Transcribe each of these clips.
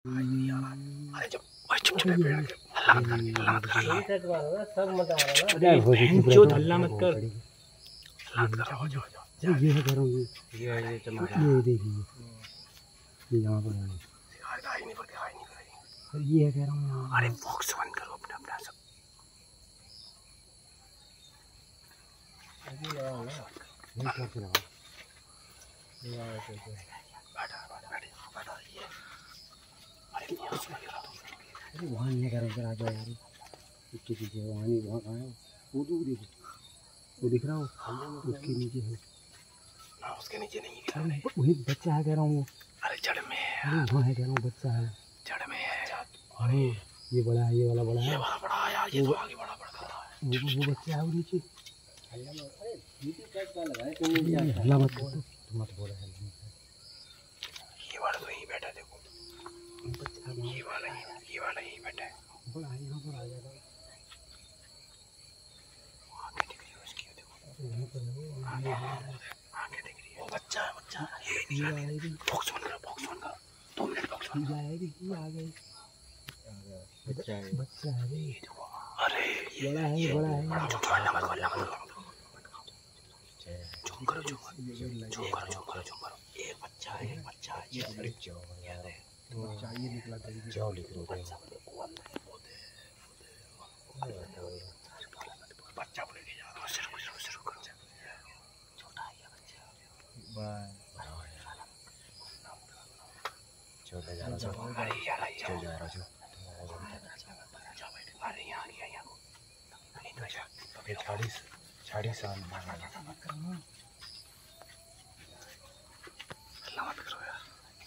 अरे जब चुप चुप हल्ला मत कर, हल्ला मत कर, सब मत आ रहा ना। जो हल्ला मत कर, हल्ला मत कर। हो जाओ ये है कह रहा हूँ, ये तुम्हारा ये देखिए ये यहाँ पर है, दिखाई नहीं पड़ती। ये है कह रहा हूँ। अरे बॉक्स बंद करो अपना अपना सब। अरे वहाँ नहीं कर रहा, आ जाओ यार, इसके पीछे वहाँ नहीं, वहाँ कहाँ है वो, तो देखो वो दिख रहा हो उसके नीचे है ना, उसके नीचे नहीं है, वही बच्चा है कह रहा हूँ। अरे जड़ में है, अरे वहाँ है कह रहा हूँ, बच्चा है जड़ में है। अरे ये बड़ा है, ये वाला बड़ा है, ये वाला बड़ा है यार, ये तो आगे बड़ा बड़ा कर रहा है। वो बच्चा है वो नीचे। हल्ला मत कर, तुम मत बोल रहे। ये वाला तो यहीं बैठा, देखो ये वाला यहीं बैठा है। बड़ा है, यहाँ पर आ जाएगा, आंखें दिख रही है उसकी, देखो यहाँ पर है वो, आंखें दिख रही है। वो बच्चा है, बच्चा ये निकला। बॉक्स बंद करो, बॉक्स बंद करो, 2 मिनट बॉक्स बंद करो। आ गए बच्चा है, बच्चा है ये देखो, अरे बड़ा है, बड़ा है। जो हल्ला मत करो, चुप करो, चुप करो। एक बच्चा है, एक बच्चा है। अरे यार बच्चा ये निकला था, जाओ लिख लो बच्चा बोले ले जाओ, शुरू करो। छोटा है ये बच्चा, चलो जा रहा हूँ। अरे यार चल जा रहा हूँ, अरे यहाँ आ गया, अभी 40 साल हल्ला मत करो यार।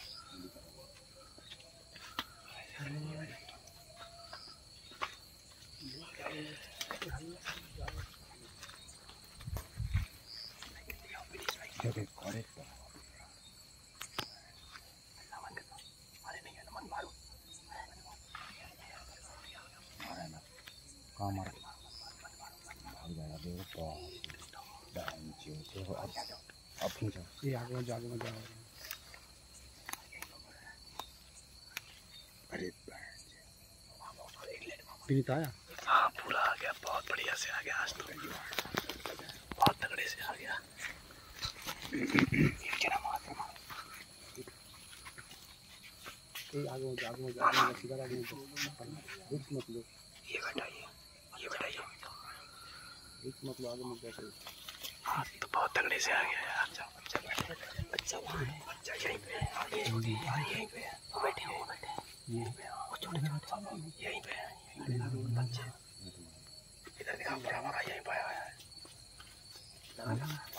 आया, हाँ पूरा आ गया, बहुत बढ़िया से आ गया, आज तो बहुत तगड़े से आ गया। ये बैठाइए, हाँ तो बहुत तगड़े से आ गया यार। बच्चा वहाँ है, बच्चा यहीं पे है, यहीं पे है, वो बैठे वो छोटे यहीं पे है बच्चे। इधर दिखा, बड़ा यहीं पे आया है।